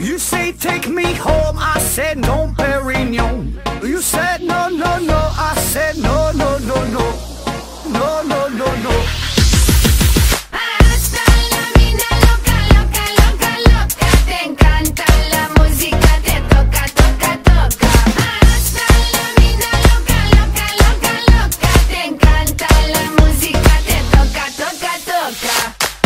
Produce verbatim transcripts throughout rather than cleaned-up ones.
You say take me home, I said no, Perignon. You said no, no, no, I said no, no, no, no, no, no, no, no. Hasta la mina loca, loca, loca, loca. Te encanta la música, te toca, toca, toca. Hasta la mina loca, loca, loca, loca. Te encanta la música, te toca, toca, toca.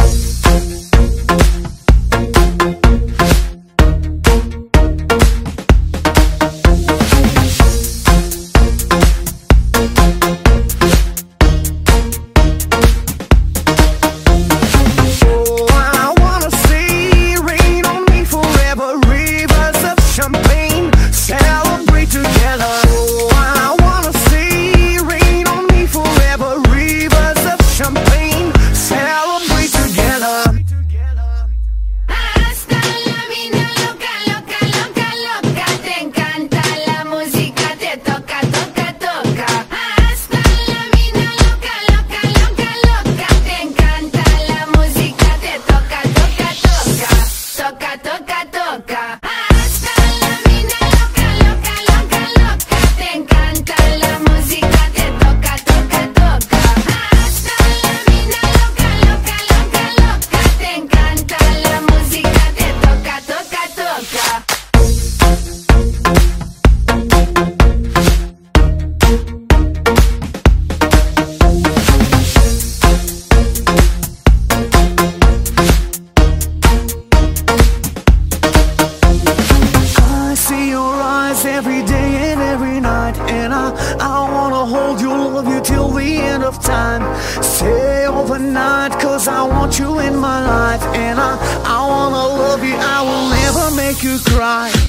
Every day and every night, and I, I wanna hold you, love you till the end of time. Stay overnight, cause I want you in my life. And I, I wanna love you, I will never make you cry.